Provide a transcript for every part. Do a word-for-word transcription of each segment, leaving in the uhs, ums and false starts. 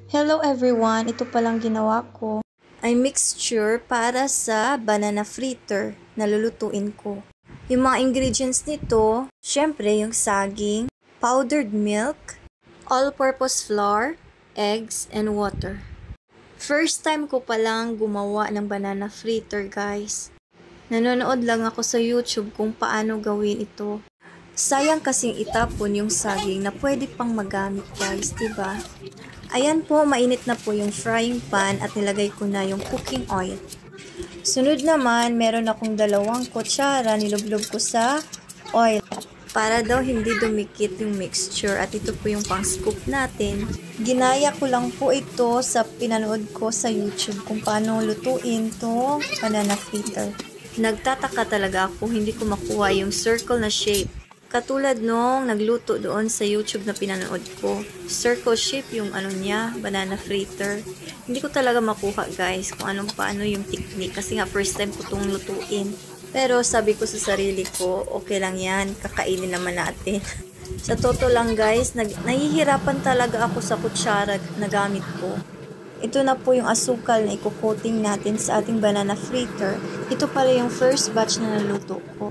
Hello everyone! Ito palang ginawa ko ay mixture para sa banana fritter na lulutuin ko. Yung mga ingredients nito, syempre yung saging, powdered milk, all-purpose flour, eggs, and water. First time ko palang gumawa ng banana fritter, guys. Nanonood lang ako sa YouTube kung paano gawin ito. Sayang kasing itapon yung saging na pwede pang magamit, guys, diba? Ayan po, mainit na po yung frying pan at nilagay ko na yung cooking oil. Sunod naman, meron akong dalawang kutsara, nilublob ko sa oil para daw hindi dumikit yung mixture at ito po yung pang scoop natin. Ginaya ko lang po ito sa pinanood ko sa YouTube kung paano lutuin to banana fritter. Nagtataka talaga ako hindi ko makuha yung circle na shape. Katulad nung nagluto doon sa YouTube na pinanood ko. Circle shape yung ano niya, banana fritter. Hindi ko talaga makuha, guys, kung anong paano yung technique. Kasi nga first time ko itong lutuin. Pero sabi ko sa sarili ko, okay lang yan, kakainin naman natin. Sa totoo lang, guys, nag nahihirapan talaga ako sa kutsara na gamit ko. Ito na po yung asukal na iko-coating natin sa ating banana fritter. Ito pala yung first batch na naluto ko.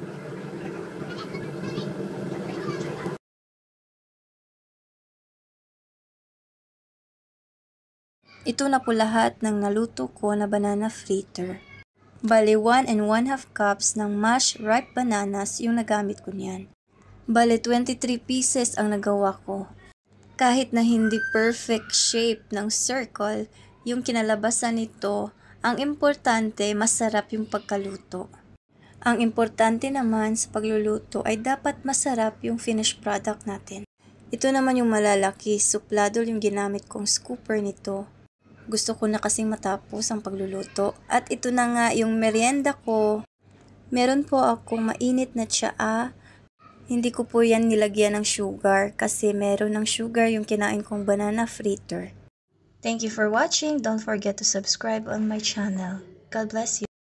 Ito na po lahat ng naluto ko na banana fritter. Bale, one and one half cups ng mashed ripe bananas yung nagamit ko niyan. Bale, twenty-three pieces ang nagawa ko. Kahit na hindi perfect shape ng circle, yung kinalabasan nito, ang importante, masarap yung pagkaluto. Ang importante naman sa pagluluto ay dapat masarap yung finished product natin. Ito naman yung malalaki, suplado yung ginamit kong scooper nito. Gusto ko na kasing matapos ang pagluluto. At ito na nga yung merienda ko. Meron po akong mainit na tsaa. Hindi ko po yan nilagyan ng sugar kasi meron ng sugar yung kinain kong banana fritter. Thank you for watching. Don't forget to subscribe on my channel. God bless you.